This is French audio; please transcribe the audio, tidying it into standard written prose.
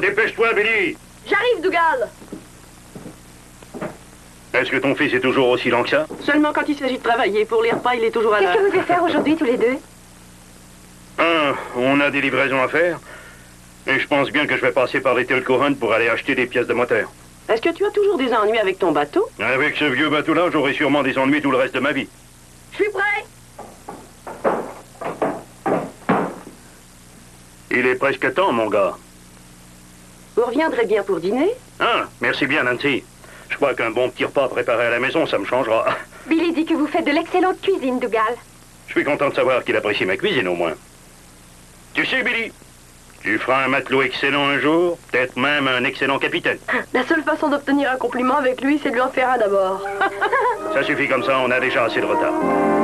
dépêche-toi, Billy. J'arrive, Dougal. Est-ce que ton fils est toujours aussi lent que ça? Seulement quand il s'agit de travailler. Pour les repas, il est toujours à l'heure. Qu'est-ce que vous devez faire aujourd'hui, tous les deux? On a des livraisons à faire. Et je pense bien que je vais passer par les Telcohan pour aller acheter des pièces de moteur. Est-ce que tu as toujours des ennuis avec ton bateau? Avec ce vieux bateau-là, j'aurai sûrement des ennuis tout le reste de ma vie. Je suis prêt. Il est presque temps, mon gars. Vous reviendrez bien pour dîner? Ah, merci bien, Nancy. Je crois qu'un bon petit repas préparé à la maison, ça me changera. Billy dit que vous faites de l'excellente cuisine, Dougal. Je suis content de savoir qu'il apprécie ma cuisine, au moins. Tu sais, Billy, tu feras un matelot excellent un jour, peut-être même un excellent capitaine. La seule façon d'obtenir un compliment avec lui, c'est de lui en faire un d'abord. Ça suffit comme ça, on a déjà assez de retard.